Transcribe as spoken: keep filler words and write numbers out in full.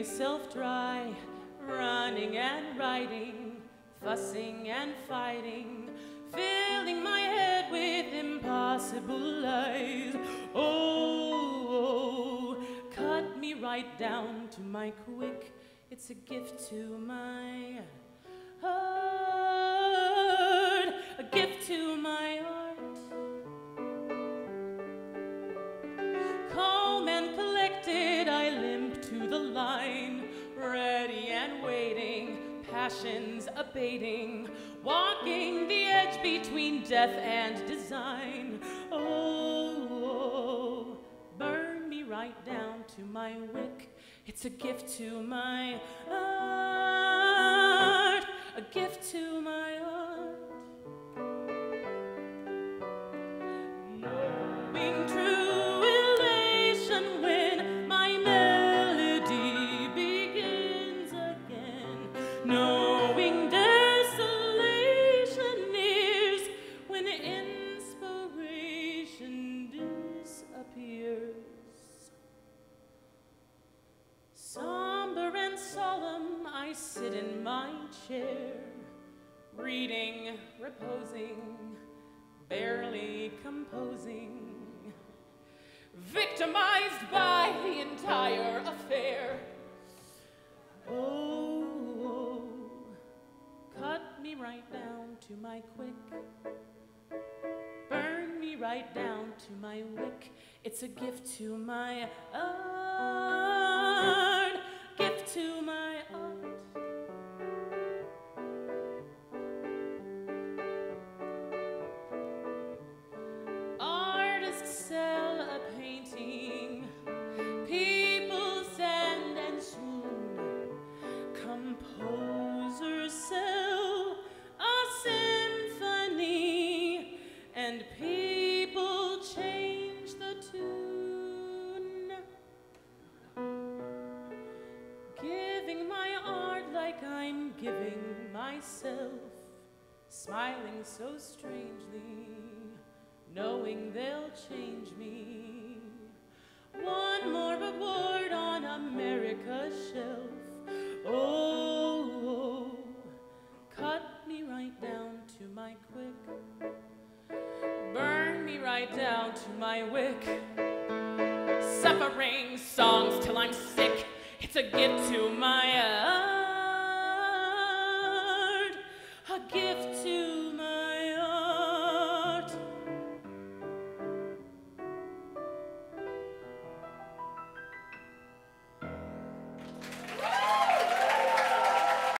myself dry, running and writing, fussing and fighting, filling my head with impossible lies. Oh, cut me right down to my quick. It's a gift to my heart, a gift to my heart. Calm and collected, I limp to the line, ready and waiting, passions abating, walking the edge between death and design. Oh, burn me right down to my wick. It's a gift to my heart, a gift to my heart. Knowing true elation when my melody begins again. Knowing desolation nears when inspiration disappears. Somber and solemn, I sit in my chair, reading, reposing, barely composing, victimized by the entire affair. Oh, cut me right down to my quick, burn me right down to my wick. It's a gift to my art, gift to my art. Artists sell a painting, people stand and swoon. Composers sell a symphony, and people change the tune. Giving my art like I'm giving myself, smiling so strangely, knowing they'll change me. One more reward on America's shelf. Oh, cut me right down to my quick, burn me right down to my wick. Suffering songs till I'm sick. It's a gift to my